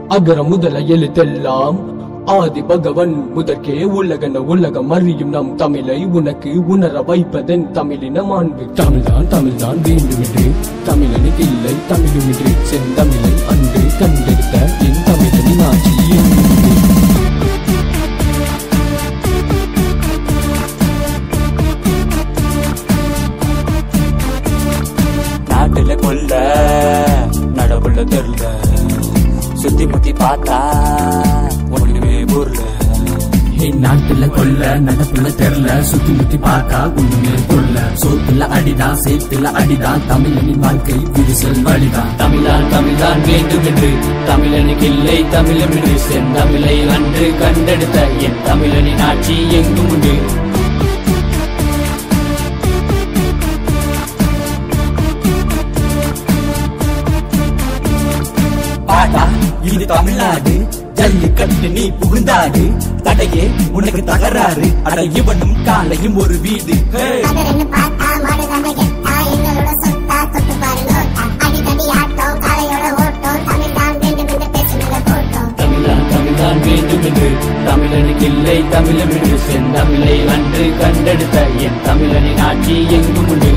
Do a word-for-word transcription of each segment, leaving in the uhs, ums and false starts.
அகர முதல எழுத்தெல்லாம் ஆதி பகவன் முதற்கே உலகன உலகம் அறியும் நம் தமிழை உனக்கு உணர வைப்பதன் தமிழின மாண்பு. தமிழ்தான் தமிழ்தான் வேண்டுமென்று தமிழனுக்கு இல்லை தமிழுமின்றி செந்தமிழை அன்று கண்டெடுத்த என் தமிழனின் ஆட்சியும் நாட்டுல கொல்ல நடவுள்ள தெருல சுத்தி முத்தி பார்த்தா ஒண்ணுமே பொருள். நாட்டுல கொல்ல நடப்புல தெருல சுத்தி முத்தி பார்த்தா ஒண்ணுமே பொருள். சோத்துல அடிதான் சேத்துல அடிதான் தமிழனின் வாழ்க்கை விரிசல் வழிதான். தமிழான் தமிழ்தான் வேண்டும் என்று தமிழனுக்கு இல்லை தமிழமின்றி செந்தமிழை அன்று கண்டெடுத்த என் தமிழனின் ஆட்சி எங்கும் உண்டு. பாடா இது தமிழ்நாடு ஜல்லிக்கட்டு நீ புகுந்தாடு தடையே உனக்கு தகராறு அட இவனும் காலையும் ஒரு வீடு. தமிழான் தமிழ்தான் வேண்டும் என்று தமிழனுக்கு இல்லை தமிழமின்றி செந்தமிழை அன்று கண்டெடுத்த என் தமிழனின் ஆட்சி எங்கும் உண்டு.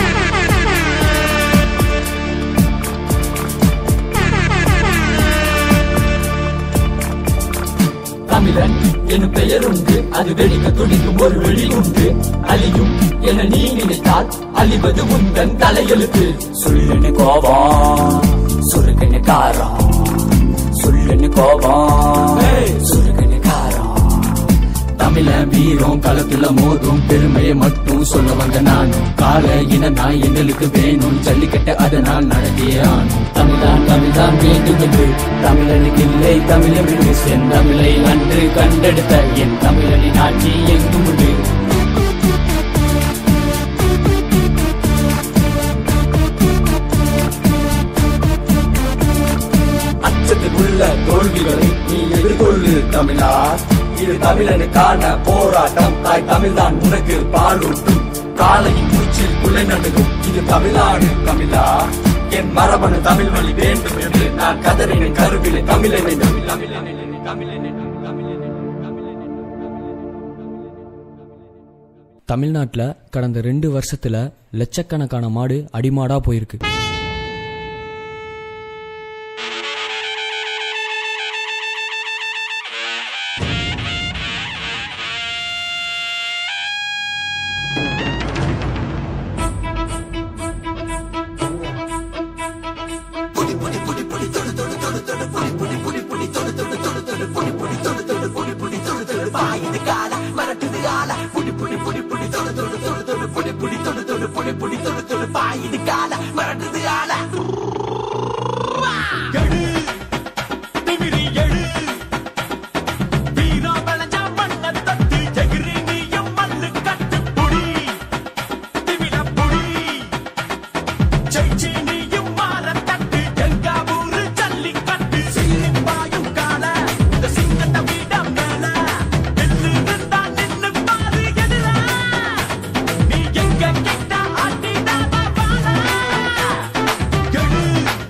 தமிழன் எனும் பெயர் உண்டு அது வெடிக்க துடிக்கும் ஒரு வெளி உண்டு. அழியும் என நீ நினைத்தால் அழிவது உந்தன் தலையெழுத்து. சொல்லுன்னு கோபம் சுருக்குன்னு காரம் சொல்லுன்னு கோபம் சுருக்குன்னு காரம். தமிழ வீரம் களத்துல மோதும் பெருமையை மட்டும் சொல்ல வந்த நானும் கால இன நான் எங்களுக்கு வேணும் ஜல்லிக்கட்ட அதனால் நடத்தியே ஆனும். தமிழ்தான் தமிழ்தான் வேண்டும் என்று தமிழனுக்கு இல்லை தமிழமின்றி செந்தமிழை அன்று கண்டெடுத்த என் தமிழனின் ஆட்சி எங்கும் உண்டு. அச்சத்தில் உள்ள தோல்விகளை நீ எதிர்கொள்ளு தமிழா. இது தமிழனுக்கான போராட்டம் தாய் தமிழ்தான் உனக்கு பாலூட்டும். காலையின் மூச்சில் குலை நடுகும் இது தமிழ்நாடு தமிழா. என் மரபணு தமிழ் வழி வேண்டும் என்று நான் கதறின கருவிலை தமிழனை தமிழ்நாட்டுல கடந்த ரெண்டு வருஷத்துல லட்சக்கணக்கான மாடு அடிமாடா போயிருக்கு. Good.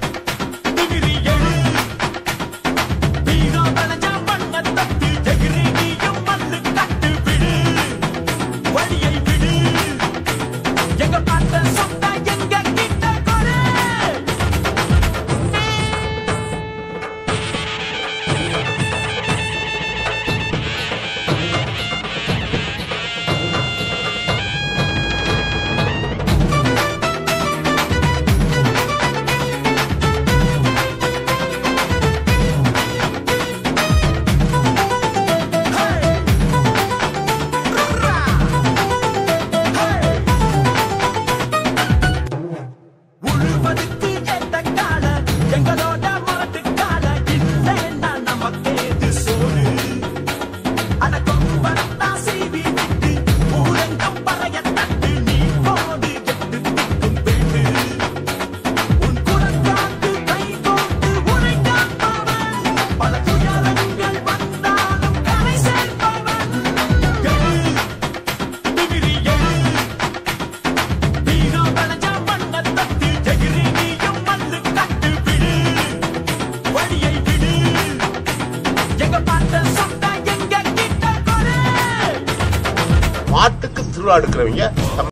பாட்டுக்கு திருவிழா எடுக்கிறவங்க